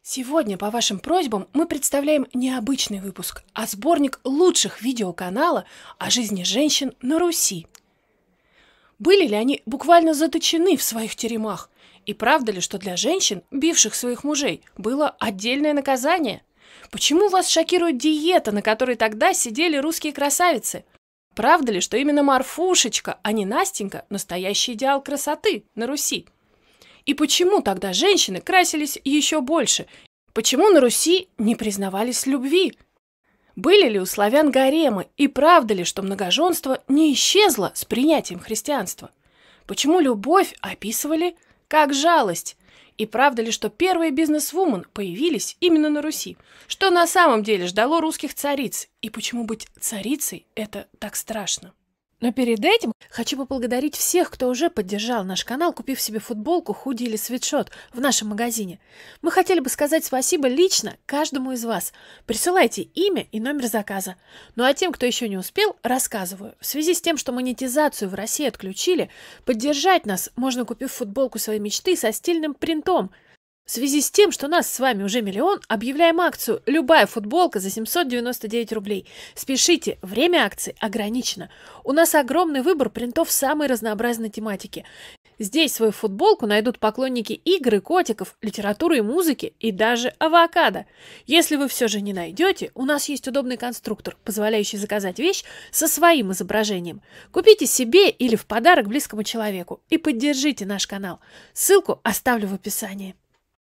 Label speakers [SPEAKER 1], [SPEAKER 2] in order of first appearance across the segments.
[SPEAKER 1] Сегодня, по вашим просьбам, мы представляем необычный выпуск, а сборник лучших видеоканала о жизни женщин на Руси. Были ли они буквально заточены в своих теремах? И правда ли, что для женщин, бивших своих мужей, было отдельное наказание? Почему вас шокирует диета, на которой тогда сидели русские красавицы? Правда ли, что именно Марфушечка, а не Настенька, настоящий идеал красоты на Руси? И почему тогда женщины красились еще больше? Почему на Руси не признавались в любви? Были ли у славян гаремы? И правда ли, что многоженство не исчезло с принятием христианства? Почему любовь описывали как жалость? И правда ли, что первые бизнес-вумен появились именно на Руси? Что на самом деле ждало русских цариц? И почему быть царицей – это так страшно? Но перед этим хочу поблагодарить всех, кто уже поддержал наш канал, купив себе футболку, худи или свитшот в нашем магазине. Мы хотели бы сказать спасибо лично каждому из вас. Присылайте имя и номер заказа. Ну а тем, кто еще не успел, рассказываю. В связи с тем, что монетизацию в России отключили, поддержать нас можно, купив футболку своей мечты со стильным принтом. В связи с тем, что нас с вами уже миллион, объявляем акцию «Любая футболка за 799 рублей». Спешите, время акции ограничено. У нас огромный выбор принтов самой разнообразной тематики. Здесь свою футболку найдут поклонники игр и котиков, литературы и музыки и даже авокадо. Если вы все же не найдете, у нас есть удобный конструктор, позволяющий заказать вещь со своим изображением. Купите себе или в подарок близкому человеку и поддержите наш канал. Ссылку оставлю в описании.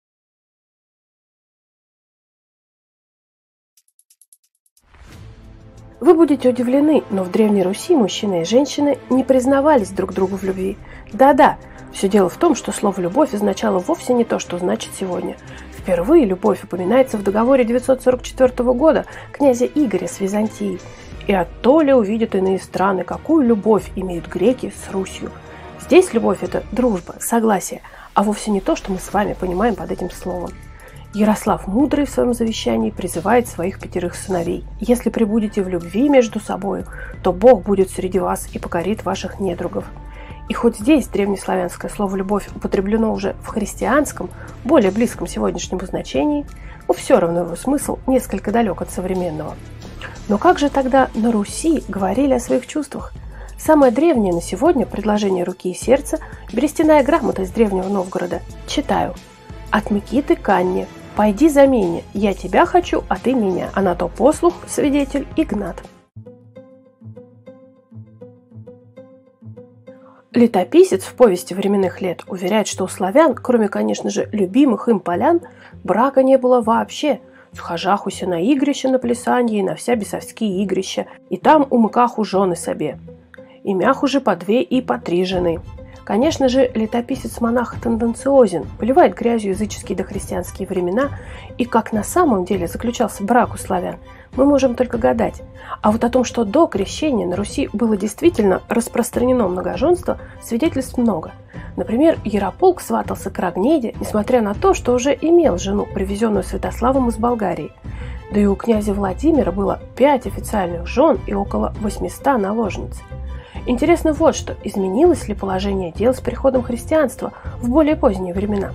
[SPEAKER 1] Вы будете удивлены, но в Древней Руси мужчины и женщины не признавались друг другу в любви. Да-да, все дело в том, что слово «любовь» означало вовсе не то, что значит сегодня. Впервые любовь упоминается в договоре 944 года князя Игоря с Византией. И оттоле увидят иные страны, какую любовь имеют греки с Русью. Здесь любовь – это дружба, согласие, а вовсе не то, что мы с вами понимаем под этим словом. Ярослав Мудрый в своем завещании призывает своих 5 сыновей: «Если пребудете в любви между собою, то Бог будет среди вас и покорит ваших недругов». И хоть здесь древнеславянское слово «любовь» употреблено уже в христианском, более близком сегодняшнему значении, но все равно его смысл несколько далек от современного. Но как же тогда на Руси говорили о своих чувствах? Самое древнее на сегодня предложение руки и сердца – берестяная грамота из Древнего Новгорода. Читаю. «От Микиты к Анне. Пойди за меня, я тебя хочу, а ты меня, а на то послух, свидетель Игнат». Летописец в повести временных лет уверяет, что у славян, кроме, конечно же, любимых им полян, брака не было вообще. Схожахуся на игрище на плясанье и на вся бесовские игрища, и там умыкаху жены себе. И мяху же по 2 и по 3 жены. Конечно же, летописец-монах тенденциозен, поливает грязью языческие дохристианские времена, и как на самом деле заключался брак у славян, мы можем только гадать. А вот о том, что до крещения на Руси было действительно распространено многоженство, свидетельств много. Например, Ярополк сватался к Рогнеде, несмотря на то, что уже имел жену, привезенную Святославом из Болгарии. Да и у князя Владимира было 5 официальных жен и около 800 наложниц. Интересно вот что, изменилось ли положение дел с приходом христианства в более поздние времена.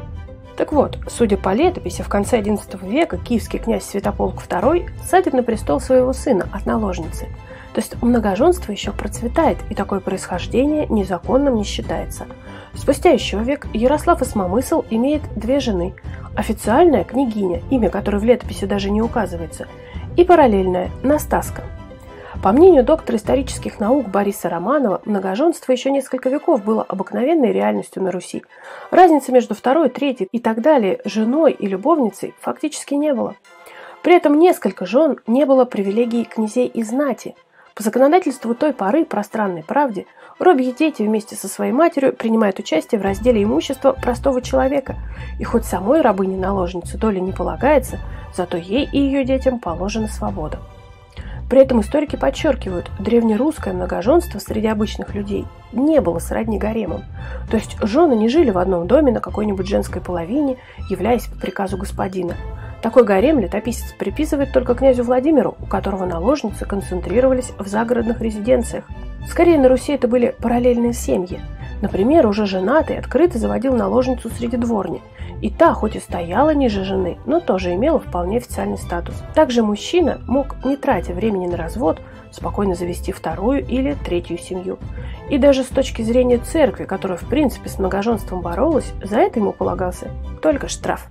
[SPEAKER 1] Так вот, судя по летописи, в конце XI века киевский князь Святополк II садит на престол своего сына от наложницы. То есть многоженство еще процветает, и такое происхождение незаконным не считается. Спустя еще век Ярослав Осмомысл имеет 2 жены. Официальная княгиня, имя которой в летописи даже не указывается, и параллельная Настаска. По мнению доктора исторических наук Бориса Романова, многоженство еще несколько веков было обыкновенной реальностью на Руси. Разницы между второй, третьей и так далее женой и любовницей фактически не было. При этом несколько жен не было привилегий князей и знати. По законодательству той поры, пространной правде, робьи дети вместе со своей матерью принимают участие в разделе имущества простого человека. И хоть самой рабыне-наложнице доли не полагается, зато ей и ее детям положена свобода. При этом историки подчеркивают, древнерусское многоженство среди обычных людей не было сродни гаремам. То есть жены не жили в одном доме на какой-нибудь женской половине, являясь по приказу господина. Такой гарем летописец приписывает только князю Владимиру, у которого наложницы концентрировались в загородных резиденциях. Скорее, на Руси это были параллельные семьи. Например, уже женатый открыто заводил наложницу среди дворни. И та, хоть и стояла ниже жены, но тоже имела вполне официальный статус. Также мужчина мог, не тратя времени на развод, спокойно завести вторую или третью семью. И даже с точки зрения церкви, которая в принципе с многоженством боролась, за это ему полагался только штраф.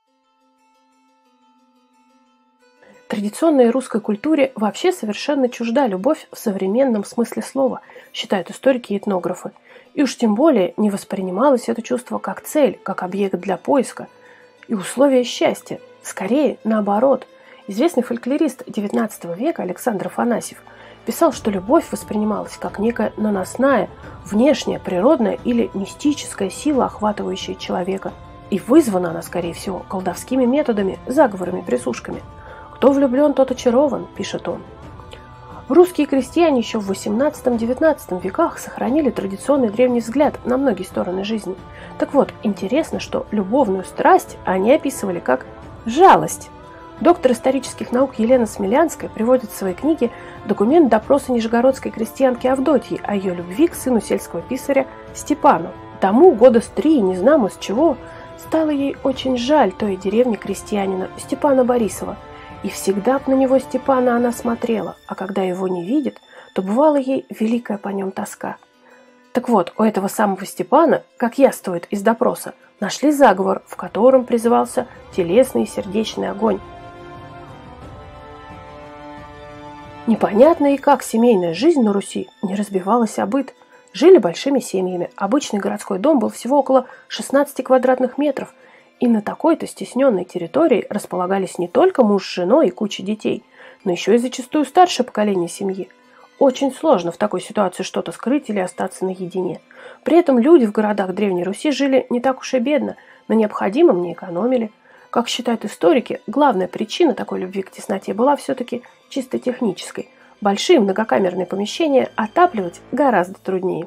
[SPEAKER 1] Традиционной русской культуре вообще совершенно чужда любовь в современном смысле слова, считают историки и этнографы. И уж тем более не воспринималось это чувство как цель, как объект для поиска и условия счастья. Скорее, наоборот. Известный фольклорист XIX века Александр Афанасьев писал, что любовь воспринималась как некая наносная, внешняя, природная или мистическая сила, охватывающая человека. И вызвана она, скорее всего, колдовскими методами, заговорами, присушками. «Кто влюблен, тот очарован», – пишет он. Русские крестьяне еще в XVIII-XIX веках сохранили традиционный древний взгляд на многие стороны жизни. Так вот, интересно, что любовную страсть они описывали как жалость. Доктор исторических наук Елена Смелянская приводит в своей книге документ допроса нижегородской крестьянки Авдотьи о ее любви к сыну сельского писаря Степану. Тому года с 3, не знамо с чего, стало ей очень жаль той деревни крестьянина Степана Борисова. И всегда б на него Степана она смотрела, а когда его не видит, то бывала ей великая по нем тоска. Так вот, у этого самого Степана, как яствует из допроса, нашли заговор, в котором призывался телесный и сердечный огонь. Непонятно и как семейная жизнь на Руси не разбивалась о быт. Жили большими семьями, обычный городской дом был всего около 16 квадратных метров, и на такой-то стесненной территории располагались не только муж с женой и куча детей, но еще и зачастую старшее поколение семьи. Очень сложно в такой ситуации что-то скрыть или остаться наедине. При этом люди в городах Древней Руси жили не так уж и бедно, на необходимом не экономили. Как считают историки, главная причина такой любви к тесноте была все-таки чисто технической. Большие многокамерные помещения отапливать гораздо труднее.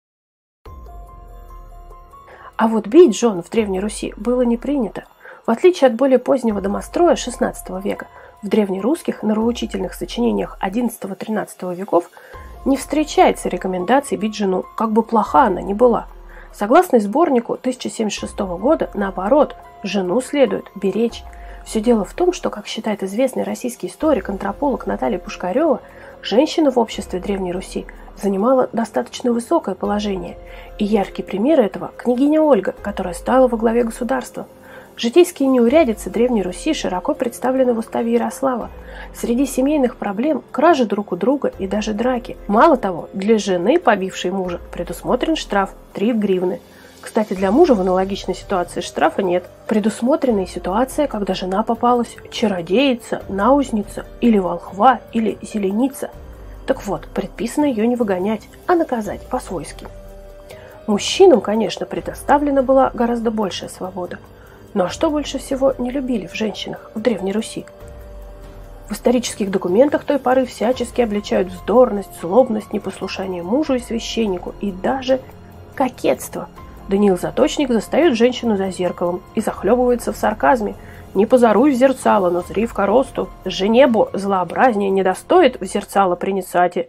[SPEAKER 1] А вот бить жен в Древней Руси было не принято. В отличие от более позднего домостроя XVI века, в древнерусских нравоучительных сочинениях XI-XIII веков не встречается рекомендаций бить жену, как бы плоха она ни была. Согласно сборнику 1076 года, наоборот, жену следует беречь. Все дело в том, что, как считает известный российский историк-антрополог Наталья Пушкарева, женщина в обществе Древней Руси занимала достаточно высокое положение. И яркий пример этого – княгиня Ольга, которая стала во главе государства. Житейские неурядицы Древней Руси широко представлены в уставе Ярослава. Среди семейных проблем – кражи друг у друга и даже драки. Мало того, для жены, побившей мужа, предусмотрен штраф – 3 гривны. Кстати, для мужа в аналогичной ситуации штрафа нет. Предусмотрена и ситуация, когда жена попалась чародеица, наузница или волхва или зеленица. Так вот, предписано ее не выгонять, а наказать по-свойски. Мужчинам, конечно, предоставлена была гораздо большая свобода. Ну а что больше всего не любили в женщинах в Древней Руси? В исторических документах той поры всячески обличают вздорность, злобность, непослушание мужу и священнику и даже кокетство. Даниил Заточник застает женщину за зеркалом и захлебывается в сарказме. «Не позоруй в зерцало, но зри в коросту. Женебу злообразнее не достоит в зерцало приницати».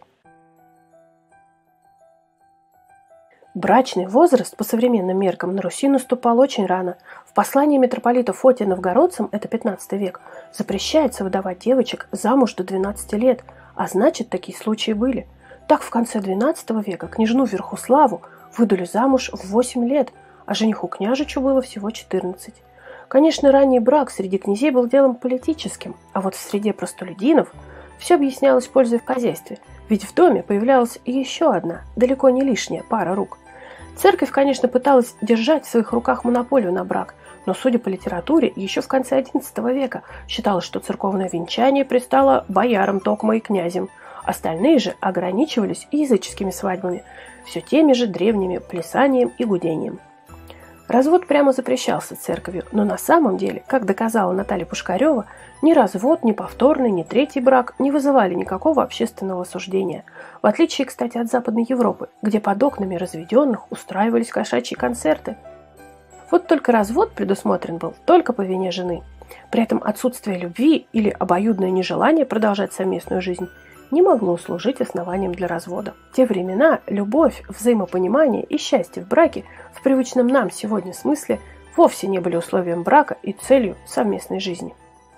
[SPEAKER 1] Брачный возраст по современным меркам на Руси наступал очень рано. В послании митрополита Фотия новгородцам, это 15 век, запрещается выдавать девочек замуж до 12 лет, а значит, такие случаи были. Так в конце 12 века княжну Верхуславу выдали замуж в 8 лет, а жениху княжичу было всего 14. Конечно, ранний брак среди князей был делом политическим, а вот в среде простолюдинов все объяснялось пользой в хозяйстве, ведь в доме появлялась еще одна, далеко не лишняя пара рук. Церковь, конечно, пыталась держать в своих руках монополию на брак, но, судя по литературе, еще в конце XI века считалось, что церковное венчание пристало боярам токмо и князям, остальные же ограничивались языческими свадьбами, все теми же древними плясанием и гудением. Развод прямо запрещался церковью, но на самом деле, как доказала Наталья Пушкарева, ни развод, ни повторный, ни третий брак не вызывали никакого общественного осуждения, в отличие, кстати, от Западной Европы, где под окнами разведенных устраивались кошачьи концерты. Вот только развод предусмотрен был только по вине жены. При этом отсутствие любви или обоюдное нежелание продолжать совместную жизнь не могло служить основанием для развода. В те времена любовь, взаимопонимание и счастье в браке в привычном нам сегодня смысле вовсе не были условием брака и целью совместной жизни.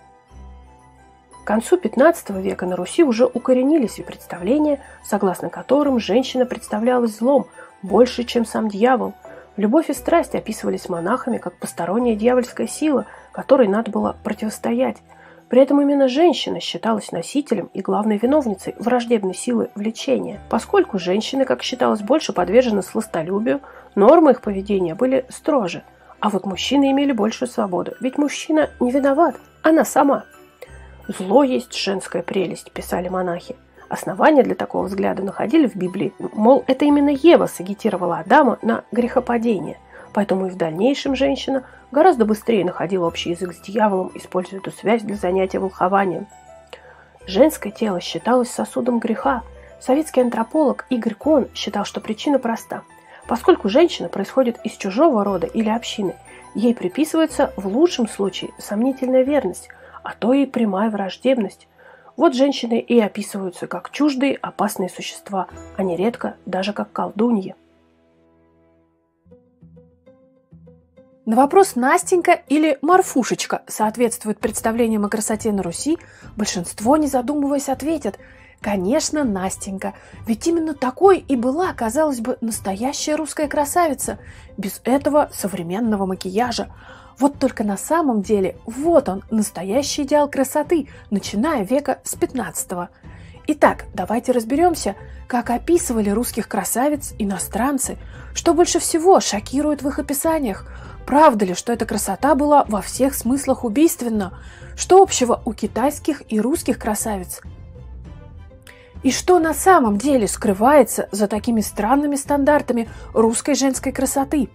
[SPEAKER 1] К концу XV века на Руси уже укоренились и представления, согласно которым женщина представлялась злом больше, чем сам дьявол. Любовь и страсть описывались монахами как посторонняя дьявольская сила, которой надо было противостоять. При этом именно женщина считалась носителем и главной виновницей враждебной силы влечения. Поскольку женщины, как считалось, больше подвержены сластолюбию, нормы их поведения были строже. А вот мужчины имели большую свободу, ведь мужчина не виноват, она сама. «Зло есть женская прелесть», – писали монахи. Основания для такого взгляда находили в Библии, мол, это именно Ева сагитировала Адама на грехопадение. Поэтому и в дальнейшем женщина гораздо быстрее находила общий язык с дьяволом, используя эту связь для занятия волхованием. Женское тело считалось сосудом греха. Советский антрополог Игорь Кон считал, что причина проста. Поскольку женщина происходит из чужого рода или общины, ей приписывается в лучшем случае сомнительная верность, а то и прямая враждебность. Вот женщины и описываются как чуждые, опасные существа, а нередко даже как колдуньи.
[SPEAKER 2] На вопрос «Настенька» или «Марфушечка» соответствует представлениям о красоте на Руси, большинство, не задумываясь, ответят: конечно, Настенька, ведь именно такой и была, казалось бы, настоящая русская красавица, без этого современного макияжа. Вот только на самом деле вот он, настоящий идеал красоты, начиная века с 15-го. Итак, давайте разберемся, как описывали русских красавиц иностранцы, что больше всего шокирует в их описаниях. Правда ли, что эта красота была во всех смыслах убийственна? Что общего у китайских и русских красавиц? И что на самом деле скрывается за такими странными стандартами русской женской красоты?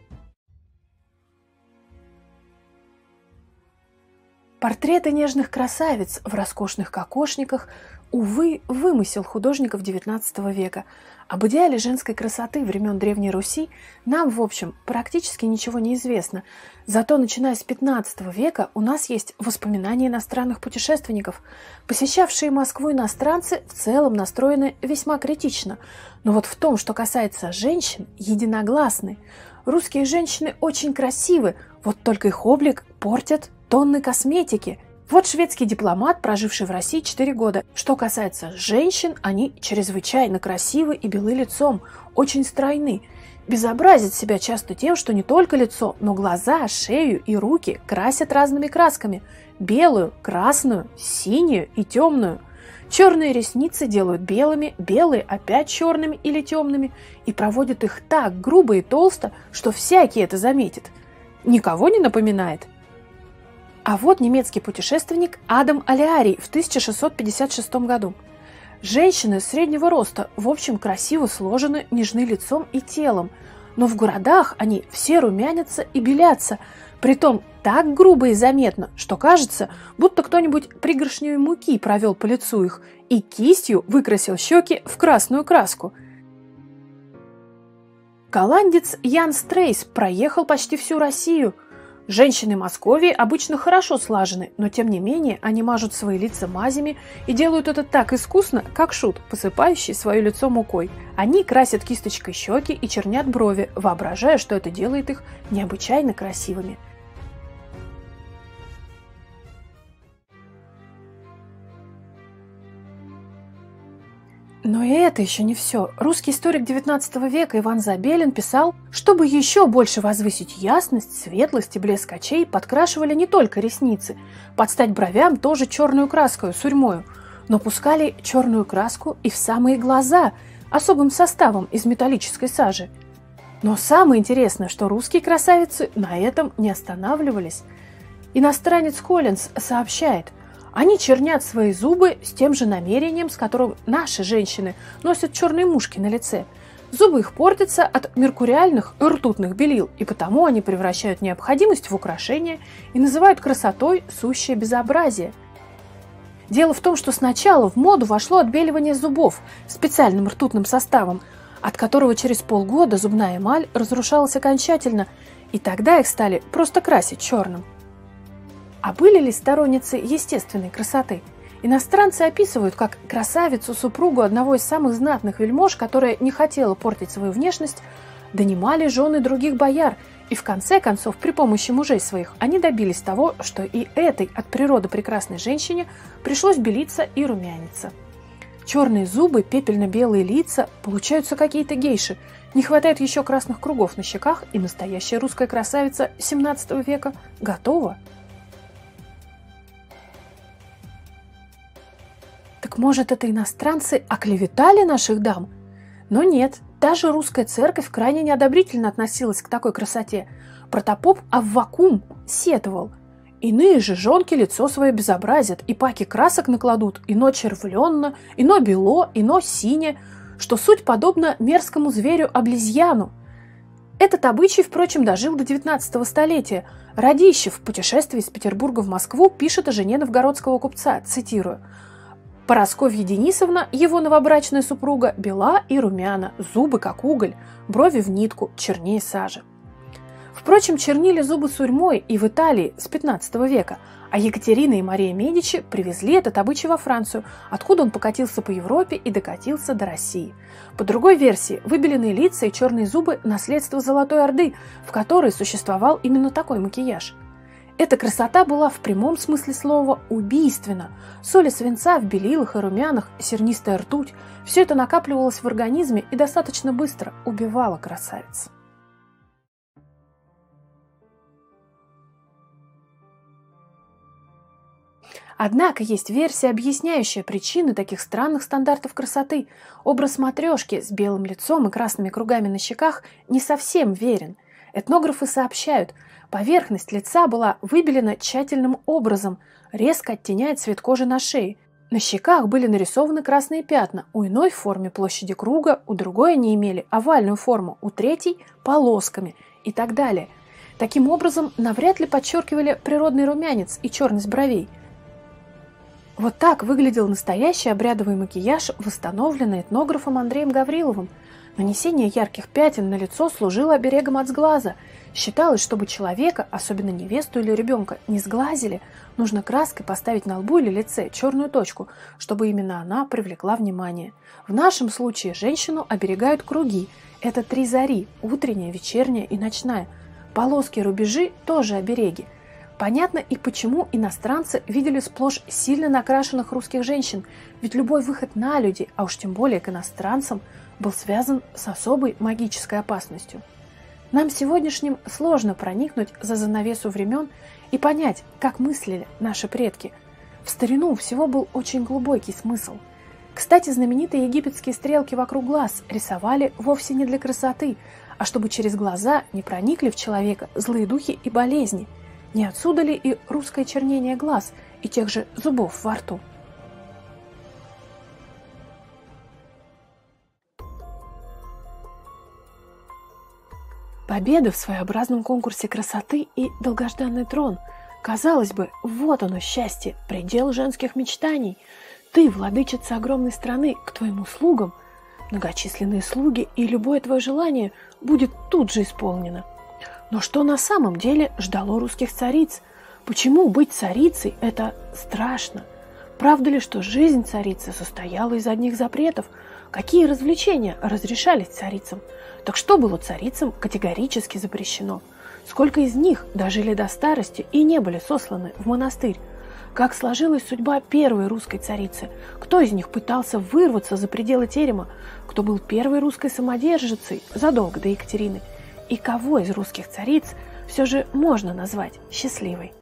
[SPEAKER 2] Портреты нежных красавиц в роскошных кокошниках, увы, вымысел художников XIX века. Об идеале женской красоты времен Древней Руси нам, в общем, практически ничего не известно. Зато, начиная с XV века, у нас есть воспоминания иностранных путешественников. Посещавшие Москву иностранцы в целом настроены весьма критично. Но вот в том, что касается женщин, единогласны. Русские женщины очень красивы, вот только их облик портят тонны косметики. Вот шведский дипломат, проживший в России 4 года. Что касается женщин, они чрезвычайно красивы и белы лицом, очень стройны. Безобразят себя часто тем, что не только лицо, но глаза, шею и руки красят разными красками. Белую, красную, синюю и темную. Черные ресницы делают белыми, белые опять черными или темными, и проводят их так грубо и толсто, что всякий это заметит. Никого не напоминает? А вот немецкий путешественник Адам Алиарий в 1656 году. Женщины среднего роста, в общем, красиво сложены, нежны лицом и телом, но в городах они все румянятся и белятся, притом так грубо и заметно, что кажется, будто кто-нибудь пригоршней муки провел по лицу их и кистью выкрасил щеки в красную краску. Голландец Ян Стрейс проехал почти всю Россию. Женщины Московии обычно хорошо слажены, но тем не менее они мажут свои лица мазями и делают это так искусно, как шут, посыпающий свое лицо мукой. Они красят кисточкой щеки и чернят брови, воображая, что это делает их необычайно красивыми. Но и это еще не все. Русский историк XIX века Иван Забелин писал, чтобы еще больше возвысить ясность, светлость и блеск очей, подкрашивали не только ресницы, под стать бровям тоже черную краской, сурьмою, но пускали черную краску и в самые глаза, особым составом из металлической сажи. Но самое интересное, что русские красавицы на этом не останавливались. Иностранец Коллинз сообщает, они чернят свои зубы с тем же намерением, с которым наши женщины носят черные мушки на лице. Зубы их портятся от меркуриальных и ртутных белил, и потому они превращают необходимость в украшение и называют красотой сущее безобразие. Дело в том, что сначала в моду вошло отбеливание зубов специальным ртутным составом, от которого через полгода зубная эмаль разрушалась окончательно, и тогда их стали просто красить черным. А были ли сторонницы естественной красоты? Иностранцы описывают как красавицу-супругу одного из самых знатных вельмож, которая не хотела портить свою внешность, донимали жены других бояр И в конце концов, при помощи мужей своих, они добились того, что и этой от природы прекрасной женщине пришлось белиться и румяниться. Черные зубы, пепельно-белые лица, получаются какие-то гейши. Не хватает еще красных кругов на щеках, и настоящая русская красавица XVII века готова. Так может, это иностранцы оклеветали наших дам? Но нет, даже русская церковь крайне неодобрительно относилась к такой красоте. Протопоп Аввакум сетовал: иные же жонки лицо свое безобразят, и паки красок накладут, ино червленно, ино бело, ино сине, что суть подобно мерзкому зверю-облизьяну. Этот обычай, впрочем, дожил до 19 столетия. Радищев в путешествии из Петербурга в Москву пишет о жене новгородского купца, цитирую: «Парасковья Денисовна, его новобрачная супруга, бела и румяна, зубы как уголь, брови в нитку, чернее сажи». Впрочем, чернили зубы сурьмой и в Италии с 15 века, а Екатерина и Мария Медичи привезли этот обычай во Францию, откуда он покатился по Европе и докатился до России. По другой версии, выбеленные лица и черные зубы – наследство Золотой Орды, в которой существовал именно такой макияж. Эта красота была в прямом смысле слова убийственна. Соли свинца в белилах и румянах, сернистая ртуть – все это накапливалось в организме и достаточно быстро убивало красавиц. Однако есть версия, объясняющая причины таких странных стандартов красоты. Образ матрешки с белым лицом и красными кругами на щеках не совсем верен. Этнографы сообщают, поверхность лица была выбелена тщательным образом, резко оттеняя цвет кожи на шее. На щеках были нарисованы красные пятна, у иной в форме площади круга, у другой они имели овальную форму, у третьей – полосками и так далее. Таким образом, навряд ли подчеркивали природный румянец и черность бровей. Вот так выглядел настоящий обрядовый макияж, восстановленный этнографом Андреем Гавриловым. Нанесение ярких пятен на лицо служило оберегом от сглаза. Считалось, чтобы человека, особенно невесту или ребенка, не сглазили, нужно краской поставить на лбу или лице черную точку, чтобы именно она привлекла внимание. В нашем случае женщину оберегают круги. Это 3 зари – утренняя, вечерняя и ночная. Полоски и рубежи – тоже обереги. Понятно и почему иностранцы видели сплошь сильно накрашенных русских женщин, ведь любой выход на люди, а уж тем более к иностранцам, был связан с особой магической опасностью. Нам сегодняшним сложно проникнуть за занавесу времен и понять, как мыслили наши предки. В старину у всего был очень глубокий смысл. Кстати, знаменитые египетские стрелки вокруг глаз рисовали вовсе не для красоты, а чтобы через глаза не проникли в человека злые духи и болезни. Не отсюда ли и русское чернение глаз и тех же зубов во рту? Победа в своеобразном конкурсе красоты и долгожданный трон. Казалось бы, вот оно счастье, предел женских мечтаний. Ты, владычица огромной страны, к твоим услугам. Многочисленные слуги, и любое твое желание будет тут же исполнено. Но что на самом деле ждало русских цариц? Почему быть царицей – это страшно? Правда ли, что жизнь царицы состояла из одних запретов? Какие развлечения разрешались царицам? Так что было царицам категорически запрещено? Сколько из них дожили до старости и не были сосланы в монастырь? Как сложилась судьба первой русской царицы? Кто из них пытался вырваться за пределы терема? Кто был первой русской самодержицей задолго до Екатерины? И кого из русских цариц все же можно назвать счастливой?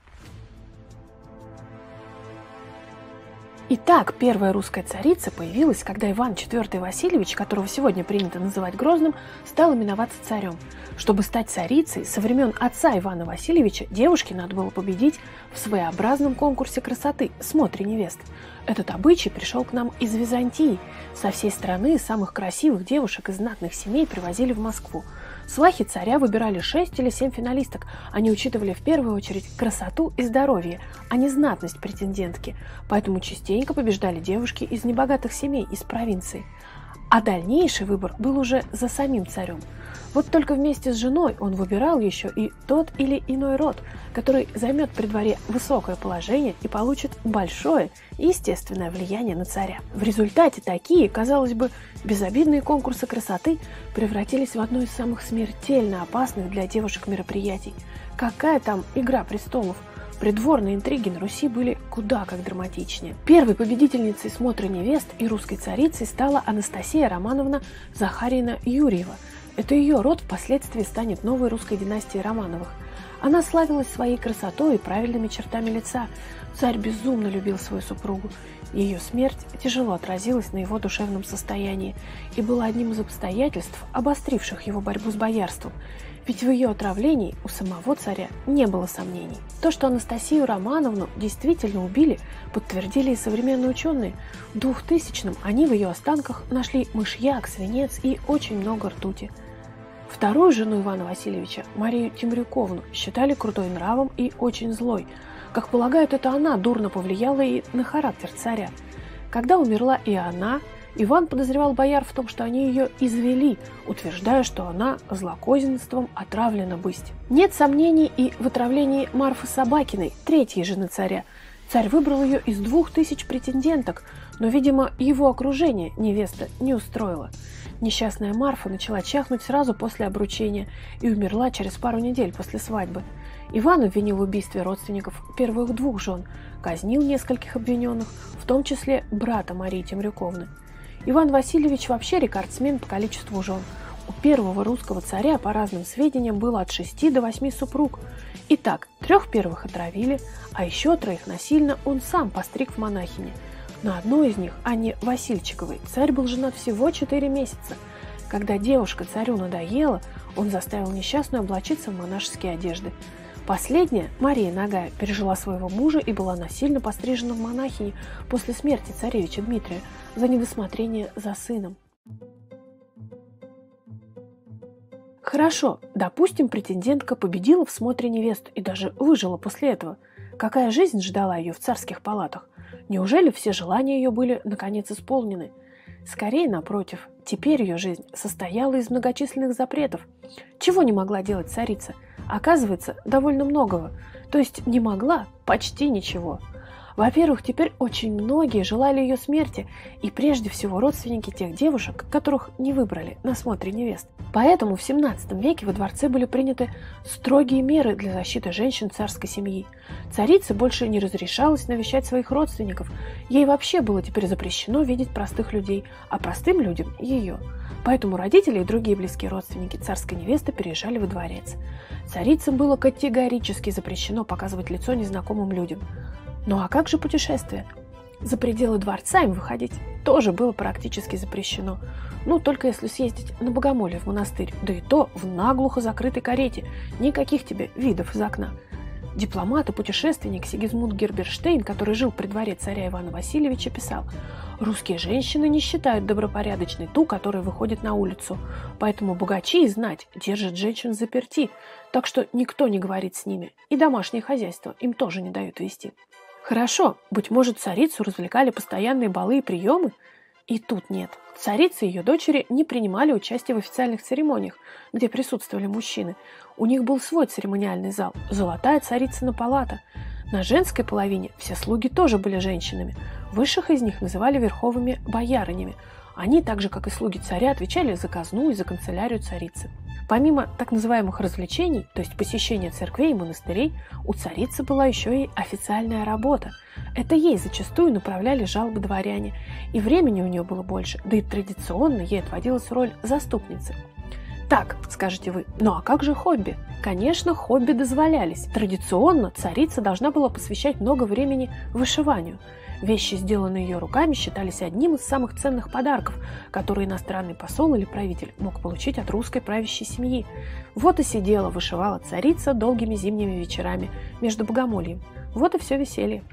[SPEAKER 2] Итак, первая русская царица появилась, когда Иван IV Васильевич, которого сегодня принято называть Грозным, стал именоваться царем. Чтобы стать царицей, со времен отца Ивана Васильевича девушке надо было победить в своеобразном конкурсе красоты «Смотре невест». Этот обычай пришел к нам из Византии. Со всей страны самых красивых девушек из знатных семей привозили в Москву. Свахи царя выбирали 6 или 7 финалисток. Они учитывали в первую очередь красоту и здоровье, а не знатность претендентки. Поэтому частенько побеждали девушки из небогатых семей, из провинции. А дальнейший выбор был уже за самим царем. Вот только вместе с женой он выбирал еще и тот или иной род, который займет при дворе высокое положение и получит большое и естественное влияние на царя. В результате такие, казалось бы, безобидные конкурсы красоты превратились в одно из самых смертельно опасных для девушек мероприятий. Какая там «Игра престолов»? Придворные интриги на Руси были куда как драматичнее. Первой победительницей смотра невест и русской царицей стала Анастасия Романовна Захарьевна Юрьева. Это ее род впоследствии станет новой русской династией Романовых. Она славилась своей красотой и правильными чертами лица. Царь безумно любил свою супругу. Ее смерть тяжело отразилась на его душевном состоянии и была одним из обстоятельств, обостривших его борьбу с боярством. Ведь в ее отравлении у самого царя не было сомнений. То, что Анастасию Романовну действительно убили, подтвердили и современные ученые. В 2000-м они в ее останках нашли мышьяк, свинец и очень много ртути. Вторую жену Ивана Васильевича, Марию Темрюковну, считали крутой нравом и очень злой. Как полагают, это она дурно повлияла и на характер царя. Когда умерла и она, Иван подозревал бояр в том, что они ее извели, утверждая, что она злокозненством отравлена бысть. Нет сомнений и в отравлении Марфы Собакиной, третьей жены царя. Царь выбрал ее из 2000 претенденток, но, видимо, его окружение невеста не устроило. Несчастная Марфа начала чахнуть сразу после обручения и умерла через пару недель после свадьбы. Иван обвинил в убийстве родственников первых двух жен, казнил нескольких обвиненных, в том числе брата Марии Темрюковны. Иван Васильевич вообще рекордсмен по количеству жен. У первого русского царя, по разным сведениям, было от 6 до 8 супруг. Итак, 3 первых отравили, а еще 3 насильно он сам постриг в монахини. На одной из них, Анне Васильчиковой, царь был женат всего 4 месяца. Когда девушка царю надоела, он заставил несчастную облачиться в монашеские одежды. Последняя, Мария Нагая, пережила своего мужа и была насильно пострижена в монахини после смерти царевича Дмитрия за недосмотрение за сыном. Хорошо, допустим, претендентка победила в смотре невест и даже выжила после этого. Какая жизнь ждала ее в царских палатах? Неужели все желания ее были наконец исполнены? Скорее, напротив, теперь ее жизнь состояла из многочисленных запретов. Чего не могла делать царица? Оказывается, довольно многого. То есть не могла почти ничего. Во-первых, теперь очень многие желали ее смерти, и прежде всего родственники тех девушек, которых не выбрали на смотре невест. Поэтому в 17 веке во дворце были приняты строгие меры для защиты женщин царской семьи. Царице больше не разрешалось навещать своих родственников, ей вообще было теперь запрещено видеть простых людей, а простым людям – ее. Поэтому родители и другие близкие родственники царской невесты переезжали во дворец. Царицам было категорически запрещено показывать лицо незнакомым людям. Ну а как же путешествия? За пределы дворца им выходить тоже было практически запрещено. Ну, только если съездить на богомолье в монастырь, да и то в наглухо закрытой карете, никаких тебе видов из окна. Дипломат и путешественник Сигизмунд Герберштейн, который жил при дворе царя Ивана Васильевича, писал: «Русские женщины не считают добропорядочной ту, которая выходит на улицу, поэтому богачи и знать держат женщин заперти, так что никто не говорит с ними, и домашнее хозяйство им тоже не дают вести». Хорошо, быть может, царицу развлекали постоянные балы и приемы? И тут нет. Царица и ее дочери не принимали участие в официальных церемониях, где присутствовали мужчины. У них был свой церемониальный зал – золотая царицына палата. На женской половине все слуги тоже были женщинами. Высших из них называли верховыми боярынями. Они, так же как и слуги царя, отвечали за казну и за канцелярию царицы. Помимо так называемых развлечений, то есть посещения церквей и монастырей, у царицы была еще и официальная работа. Это ей зачастую направляли жалобы дворяне, и времени у нее было больше, да и традиционно ей отводилась роль заступницы. Так, скажете вы, ну а как же хобби? Конечно, хобби дозволялись. Традиционно царица должна была посвящать много времени вышиванию. Вещи, сделанные ее руками, считались одним из самых ценных подарков, которые иностранный посол или правитель мог получить от русской правящей семьи. Вот и сидела, вышивала царица долгими зимними вечерами между богомольем. Вот и все веселье.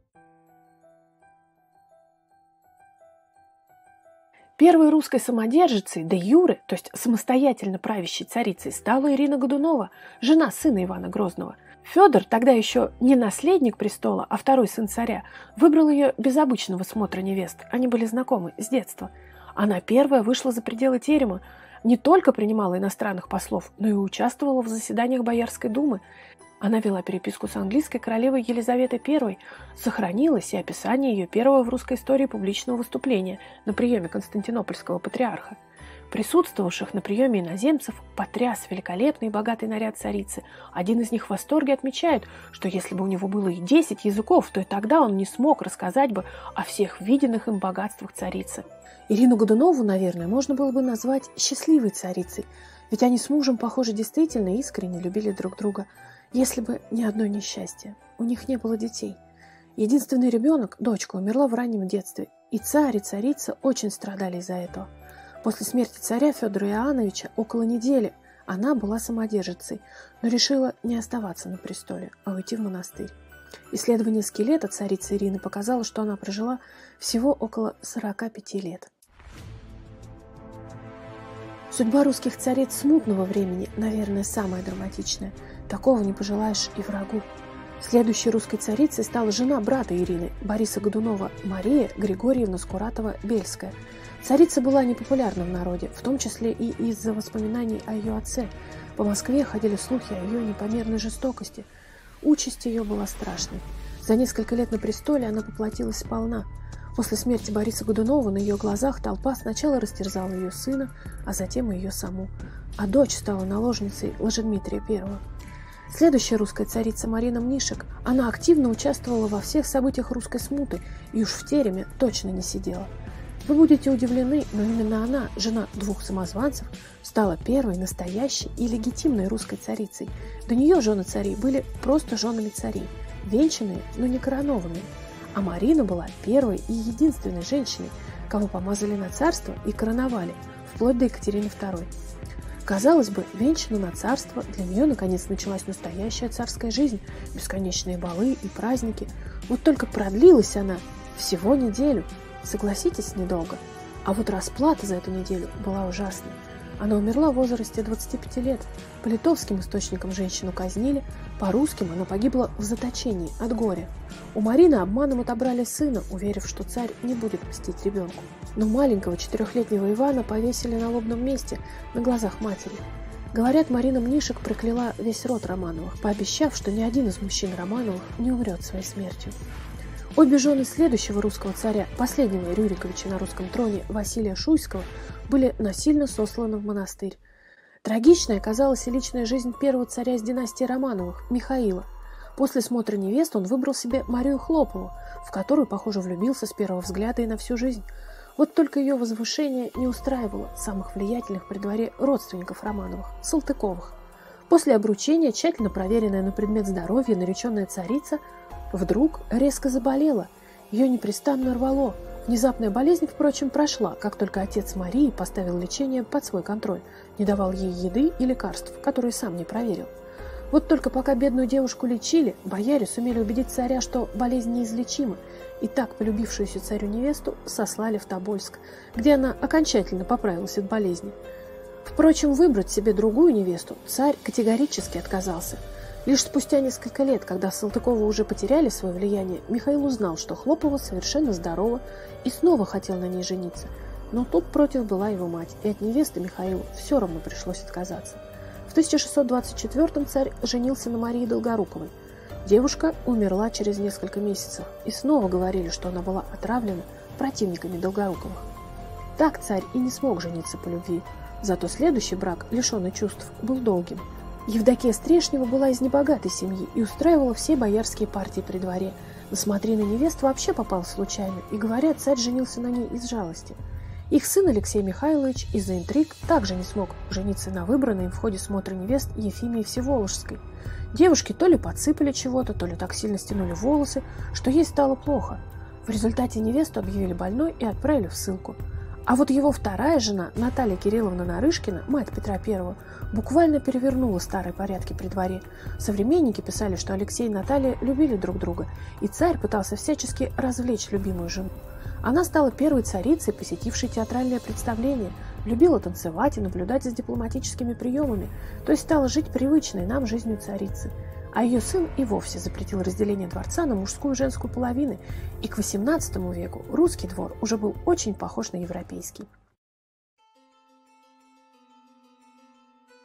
[SPEAKER 2] Первой русской самодержицей де юре, то есть самостоятельно правящей царицей, стала Ирина Годунова, жена сына Ивана Грозного. Федор, тогда еще не наследник престола, а второй сын царя, выбрал ее без обычного смотра невест, они были знакомы с детства.
[SPEAKER 1] Она первая вышла за пределы терема, не только принимала иностранных послов, но и участвовала в заседаниях Боярской думы. Она вела переписку с английской королевой Елизаветой I. Сохранилось и описание ее первого в русской истории публичного выступления на приеме константинопольского патриарха. Присутствовавших на приеме иноземцев потряс великолепный и богатый наряд царицы. Один из них в восторге отмечает, что если бы у него было и 10 языков, то и тогда он не смог рассказать бы о всех виденных им богатствах царицы. Ирину Годунову, наверное, можно было бы назвать счастливой царицей, ведь они с мужем, похоже, действительно искренне любили друг друга. Если бы не одно несчастье. У них не было детей. Единственный ребенок, дочка, умерла в раннем детстве, и царь, и царица очень страдали из-за этого. После смерти царя Федора Иоанновича около недели она была самодержицей, но решила не оставаться на престоле, а уйти в монастырь. Исследование скелета царицы Ирины показало, что она прожила всего около 45 лет. Судьба русских цариц смутного времени, наверное, самая драматичная. Такого не пожелаешь и врагу. Следующей русской царицей стала жена брата Ирины, Бориса Годунова, Мария Григорьевна Скуратова-Бельская. Царица была непопулярна в народе, в том числе и из-за воспоминаний о ее отце. По Москве ходили слухи о ее непомерной жестокости. Участь ее была страшной. За несколько лет на престоле она поплатилась сполна. После смерти Бориса Годунова на ее глазах толпа сначала растерзала ее сына, а затем и ее саму. А дочь стала наложницей Лжедмитрия I. Следующая русская царица Марина Мнишек, она активно участвовала во всех событиях русской смуты и уж в тереме точно не сидела. Вы будете удивлены, но именно она, жена двух самозванцев, стала первой настоящей и легитимной русской царицей. До нее жены царей были просто женами царей, венчанные, но не коронованные. А Марина была первой и единственной женщиной, кого помазали на царство и короновали, вплоть до Екатерины II. Казалось бы, венчана на царство, для нее наконец началась настоящая царская жизнь, бесконечные балы и праздники. Вот только продлилась она всего неделю. Согласитесь, недолго. А вот расплата за эту неделю была ужасной. Она умерла в возрасте 25 лет. По литовским источникам женщину казнили, по русским она погибла в заточении от горя. У Марины обманом отобрали сына, уверив, что царь не будет мстить ребенку. Но маленького 4-летнего Ивана повесили на лобном месте, на глазах матери. Говорят, Марина Мнишек прокляла весь род Романовых, пообещав, что ни один из мужчин Романовых не умрет своей смертью. Обе жены следующего русского царя, последнего Рюриковича на русском троне Василия Шуйского, были насильно сосланы в монастырь. Трагичной оказалась и личная жизнь первого царя из династии Романовых, Михаила. После смотра невест он выбрал себе Марию Хлопову, в которую, похоже, влюбился с первого взгляда и на всю жизнь. Вот только ее возвышение не устраивало самых влиятельных при дворе родственников Романовых, Салтыковых. После обручения, тщательно проверенная на предмет здоровья нареченная царица вдруг резко заболела. Ее непрестанно рвало. Внезапная болезнь, впрочем, прошла, как только отец Марии поставил лечение под свой контроль, не давал ей еды и лекарств, которые сам не проверил. Вот только пока бедную девушку лечили, бояре сумели убедить царя, что болезнь неизлечима, и так полюбившуюся царю невесту сослали в Тобольск, где она окончательно поправилась от болезни. Впрочем, выбрать себе другую невесту царь категорически отказался. Лишь спустя несколько лет, когда Салтыковы уже потеряли свое влияние, Михаил узнал, что Хлопова совершенно здорова и снова хотел на ней жениться. Но тут против была его мать, и от невесты Михаилу все равно пришлось отказаться. В 1624-м царь женился на Марии Долгоруковой. Девушка умерла через несколько месяцев, и снова говорили, что она была отравлена противниками Долгоруковых. Так царь и не смог жениться по любви, зато следующий брак, лишенный чувств, был долгим. Евдокия Стрешнева была из небогатой семьи и устраивала все боярские партии при дворе. На смотрины невест вообще попал случайно, и, говорят, царь женился на ней из жалости. Их сын Алексей Михайлович из-за интриг также не смог жениться на выбранной им в ходе смотра невест Ефимии Всеволожской. Девушки то ли подсыпали чего-то, то ли так сильно стянули волосы, что ей стало плохо. В результате невесту объявили больной и отправили в ссылку. А вот его вторая жена, Наталья Кирилловна Нарышкина, мать Петра I, буквально перевернула старые порядки при дворе. Современники писали, что Алексей и Наталья любили друг друга, и царь пытался всячески развлечь любимую жену. Она стала первой царицей, посетившей театральное представление, любила танцевать и наблюдать за дипломатическими приемами, то есть стала жить привычной нам жизнью царицы. А ее сын и вовсе запретил разделение дворца на мужскую и женскую половины, и к XVIII веку русский двор уже был очень похож на европейский.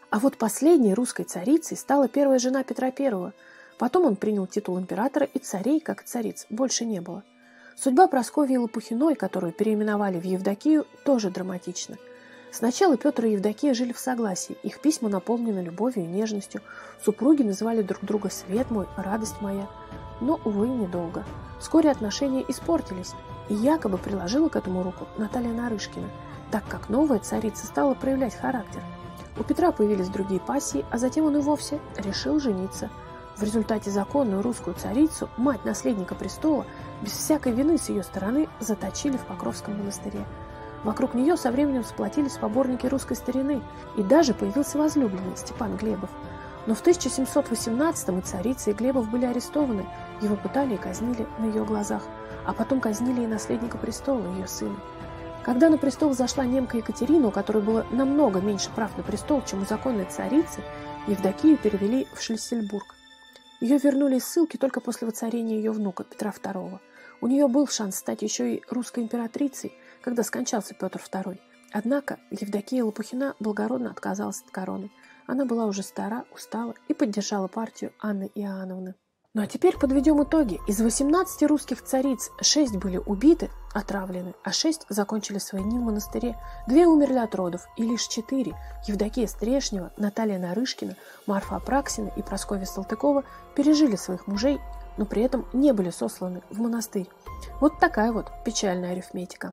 [SPEAKER 2] А вот последней русской царицей стала первая жена Петра I. Потом он принял титул императора, и царей, как и цариц, больше не было. Судьба Прасковьи Лопухиной, которую переименовали в Евдокию, тоже драматична. Сначала Петр и Евдокия жили в согласии, их письма наполнены любовью и нежностью, супруги называли друг друга «свет мой», «радость моя». Но, увы, недолго. Вскоре отношения испортились, и якобы приложила к этому руку Наталья Нарышкина, так как новая царица стала проявлять характер. У Петра появились другие пассии, а затем он и вовсе решил жениться. В результате законную русскую царицу, мать наследника престола, без всякой вины с ее стороны за-точили в Покровском монастыре. Вокруг нее со временем сплотились поборники русской старины, и даже появился возлюбленный Степан Глебов. Но в 1718-м и царица, и Глебов были арестованы, его пытали и казнили на ее глазах, а потом казнили и наследника престола, ее сына. Когда на престол зашла немка Екатерина, у которой было намного меньше прав на престол, чем у законной царицы, Евдокию перевели в Шлиссельбург. Ее вернули из ссылки только после воцарения ее внука Петра II. У нее был шанс стать еще и русской императрицей, когда скончался Петр II. Однако Евдокия Лопухина благородно отказалась от короны. Она была уже стара, устала и поддержала партию Анны Иоанновны. Ну а теперь подведем итоги. Из 18 русских цариц 6 были убиты, отравлены, а 6 закончили свои дни в монастыре. 2 умерли от родов, и лишь 4 – Евдокия Стрешнева, Наталья Нарышкина, Марфа Апраксина и Прасковья Салтыкова – пережили своих мужей, но при этом не были сосланы в монастырь. Вот такая вот печальная арифметика.